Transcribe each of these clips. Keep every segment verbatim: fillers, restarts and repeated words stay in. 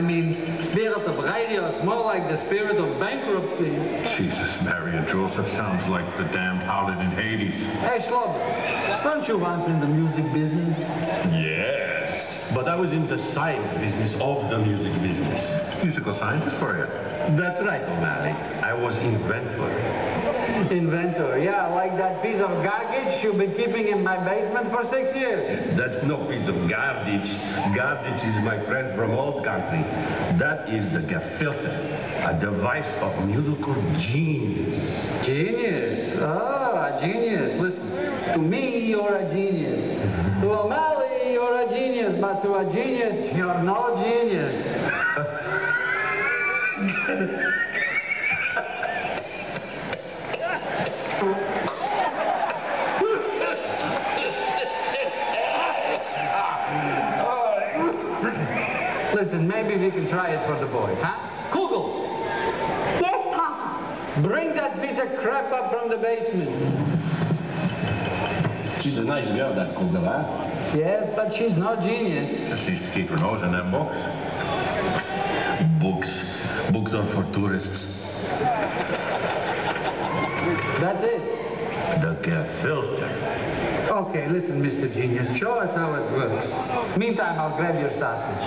mean, spirit of radio, it's more like the spirit of bankruptcy. Jesus, Mary and Joseph sounds like the damned harlot in Hades. Hey, Slobo, don't you once in the music business? Yes, but I was in the science business of the music business. Musical scientist for you? That's right, O'Malley. I was inventor. Inventor, yeah, like that piece of garbage you've been keeping in my basement for six years. That's no piece of garbage. Garbage is my friend from old country. That is the gefilte, a device of musical genius. Genius? Oh, a genius. Listen, to me, you're a genius. To O'Malley, you're a genius, but to a genius, you're no genius. Listen, maybe we can try it for the boys, huh? Kugel! Yes, Papa. Bring that piece of crap up from the basement. She's a nice girl, that Kugel, huh? Yes, but she's no genius. Just needs to keep her nose in them books. Books. Books are for tourists. That's it. The gefilte. Okay, listen, Mister Genius, show us how it works. Meantime, I'll grab your sausage.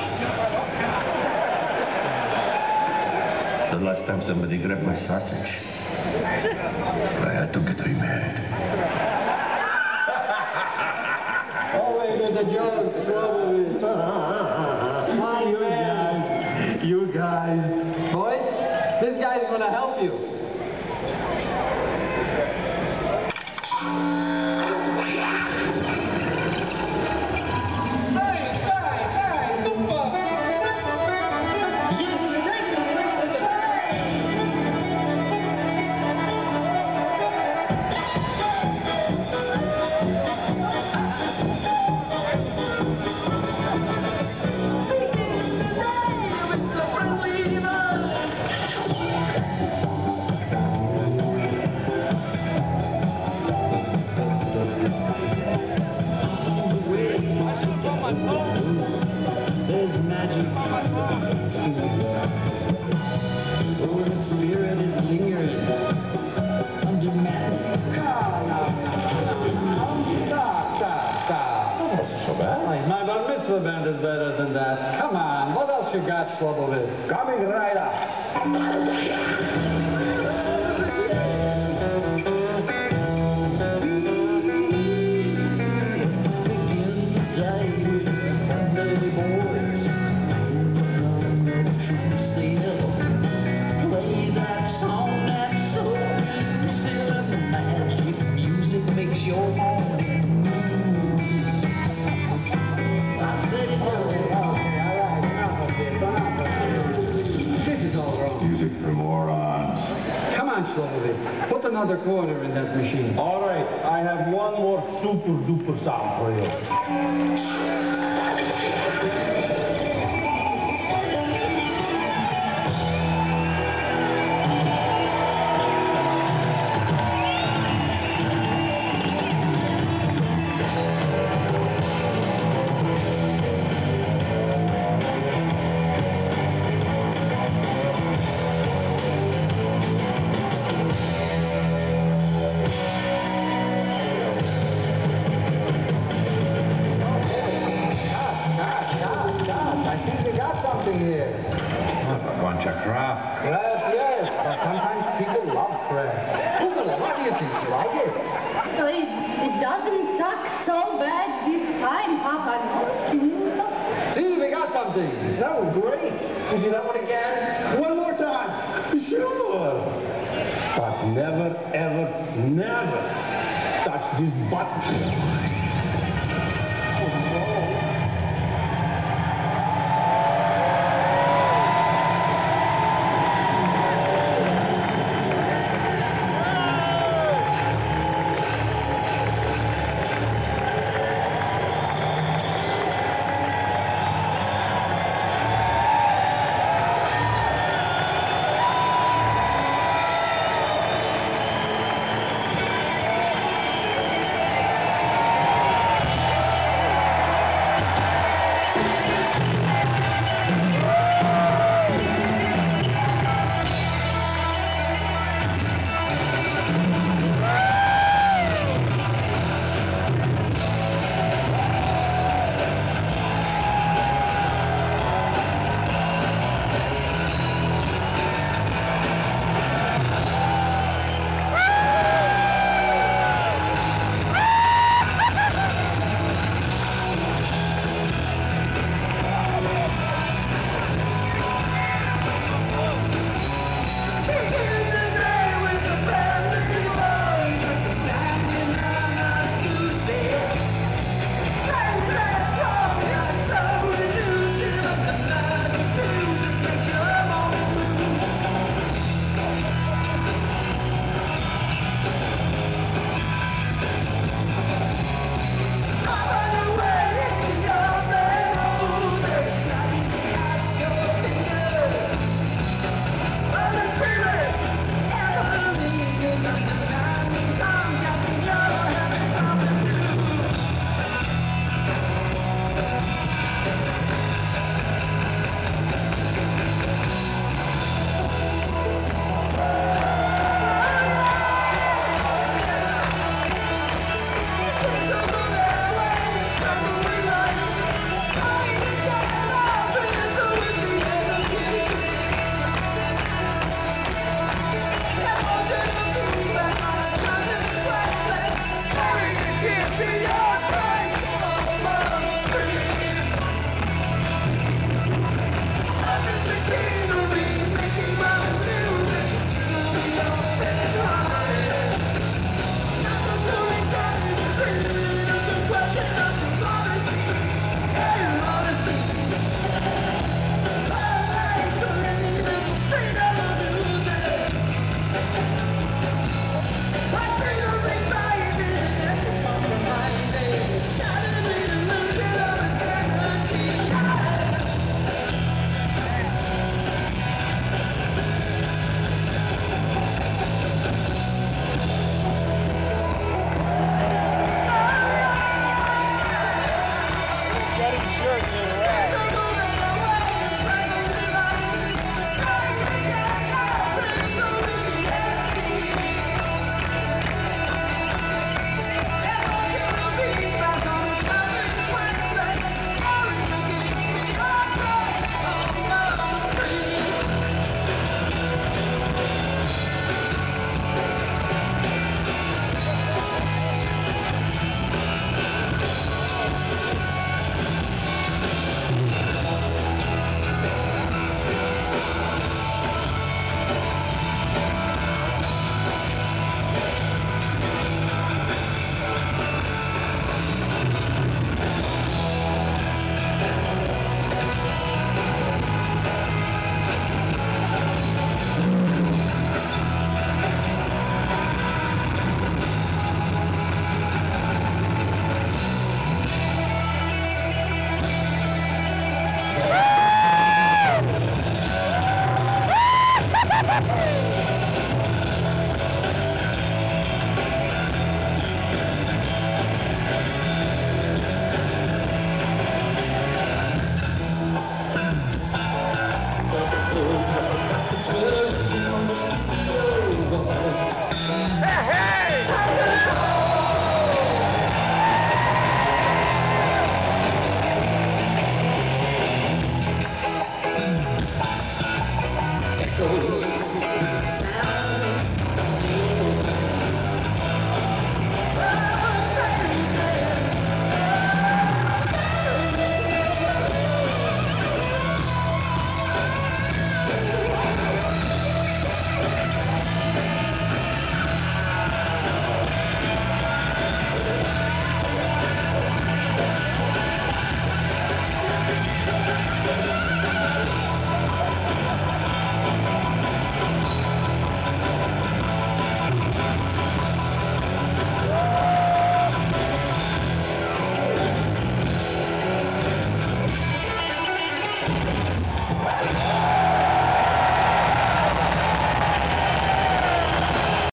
The last time somebody grabbed my sausage, I had to get remarried. Away with the jokes, Robert. Come on, you guys. You guys. Boys, this guy's gonna help you. The band is better than that. Come on, what else you got, Slobovitz? Coming right up. Put another quarter in that machine. All right, I have one more super duper sound for you. That was great. Can you do that one again? One more time. Sure. But never, ever, never touch this button.